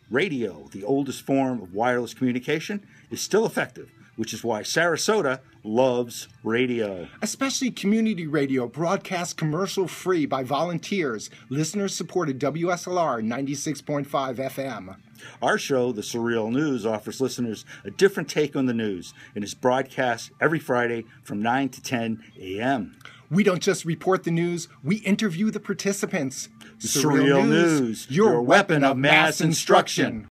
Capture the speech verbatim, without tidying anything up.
Radio, the oldest form of wireless communication, is still effective, which is why Sarasota loves radio. Especially community radio broadcast commercial-free by volunteers. Listeners-supported W S L R ninety-six point five F M. Our show, The Surreal News, offers listeners a different take on the news and is broadcast every Friday from nine to ten a m We don't just report the news, we interview the participants. Surreal, Surreal News, News, your weapon of mass instruction.